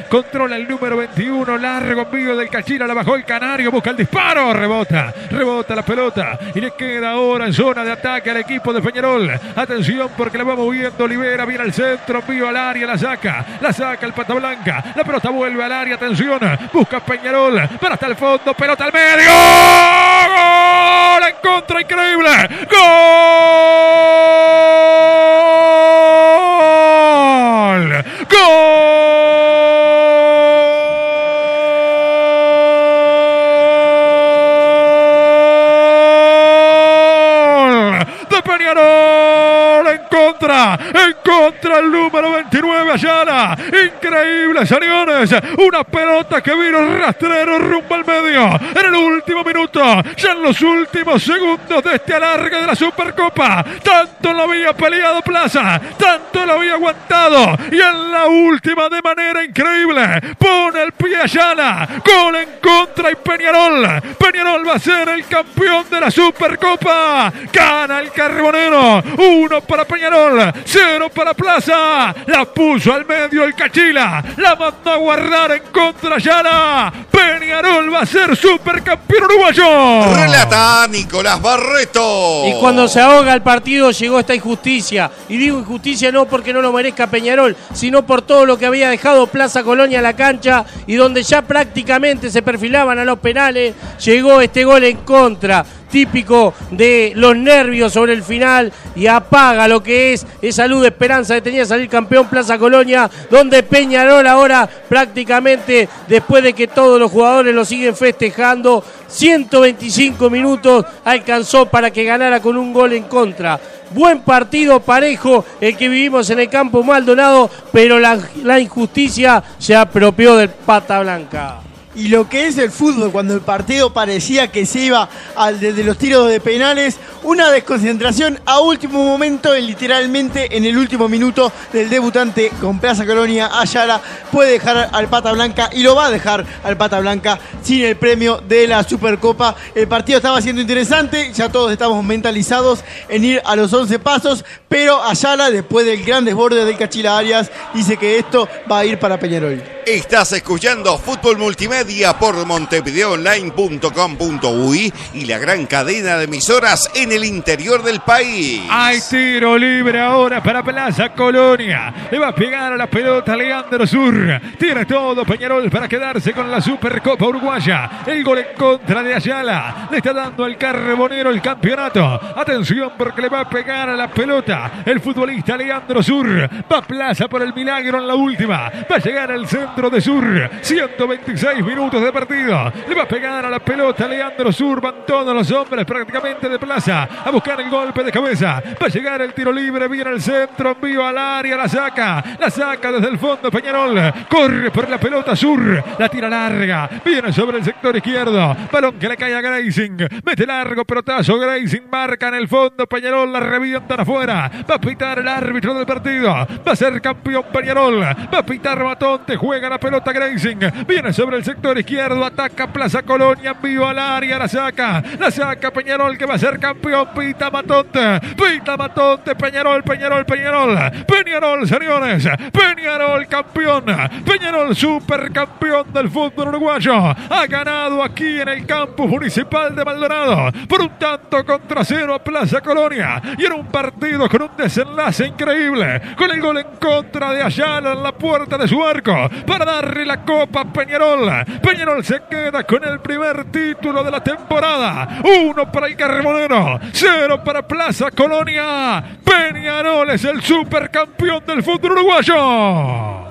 controla el número 21, largo envío del Cachila, la bajó el Canario, busca el disparo, rebota la pelota y le queda ahora en zona de ataque al equipo de Peñarol. Atención porque la va moviendo Olivera, viene al centro, envío al área, la saca el Pata Blanca, la pelota vuelve al área, atención, busca Peñarol, para hasta el fondo, pelota al medio, ¡gol! En contra, increíble, ¡gol! De Peñarol en contra el número 29 Ayala, increíble señores, una pelota que vino rastrero rumbo al medio en el último minuto, ya en los últimos segundos de este alargue de la Supercopa, tanto lo había peleado Plaza, tanto lo había aguantado y en la última de manera increíble pone el pie Ayala, gol en contra y Peñarol va a ser el campeón de la Supercopa, gana el Carbonero, 1 para Peñarol, 0 para Plaza, la puso al medio el Cachila, la mandó a guardar en contra Ayala, Peñarol va a ser supercampeón uruguayo. Relata Nicolás Barreto. Y cuando se ahoga el partido llegó esta injusticia, y digo injusticia no porque no lo merezca Peñarol, sino por todo lo que había dejado Plaza Colonia a la cancha y donde ya prácticamente se perfilaban a los penales, llegó este gol en contra, típico de los nervios sobre el final y apaga lo que es esa luz de esperanza que tenía salir campeón Plaza Colonia, donde Peñarol ahora prácticamente después de que todos los jugadores lo siguen festejando, 125 minutos alcanzó para que ganara con un gol en contra. Buen partido parejo el que vivimos en el campo Maldonado, pero la injusticia se apropió del Pata Blanca. Y lo que es el fútbol, cuando el partido parecía que se iba al de los tiros de penales, una desconcentración a último momento y literalmente en el último minuto del debutante con Plaza Colonia, Ayala puede dejar al Pata Blanca y lo va a dejar al Pata Blanca sin el premio de la Supercopa. El partido estaba siendo interesante, ya todos estamos mentalizados en ir a los 11 pasos, pero Ayala, después del gran desborde del Cachila Arias, dice que esto va a ir para Peñarol. Estás escuchando Fútbol Multimedia por montevideoonline.com.uy y la gran cadena de emisoras en el interior del país. Hay tiro libre ahora para Plaza Colonia. Le va a pegar a la pelota Leandro Sur. Tiene todo Peñarol para quedarse con la Supercopa Uruguaya. El gol en contra de Ayala. Le está dando al Carbonero el campeonato. Atención porque le va a pegar a la pelota el futbolista Leandro Sur. Va a Plaza por el milagro en la última. Va a llegar al centro de Sur, 126 minutos de partido, le va a pegar a la pelota Leandro Sur, van todos los hombres prácticamente de Plaza a buscar el golpe de cabeza, va a llegar el tiro libre, viene al centro, envío al área, la saca desde el fondo Peñarol, corre por la pelota Sur, la tira larga, viene sobre el sector izquierdo, balón que le cae a Grayson, mete largo pelotazo, Grayson marca en el fondo, Peñarol la revientan afuera, va a pitar el árbitro del partido, va a ser campeón Peñarol, va a pitar Matonte, juega la pelota Grayson, viene sobre el sector izquierdo, ataca Plaza Colonia, envío al área, la saca Peñarol que va a ser campeón, pita Matonte, Peñarol, señores, Peñarol campeón, Peñarol supercampeón del fútbol uruguayo, ha ganado aquí en el campus municipal de Maldonado por un tanto contra 0 a Plaza Colonia y en un partido con un desenlace increíble, con el gol en contra de Ayala en la puerta de su arco, para darle la copa a Peñarol. Peñarol se queda con el primer título de la temporada. 1 para el Carbonero, 0 para Plaza Colonia. Peñarol es el supercampeón del fútbol uruguayo.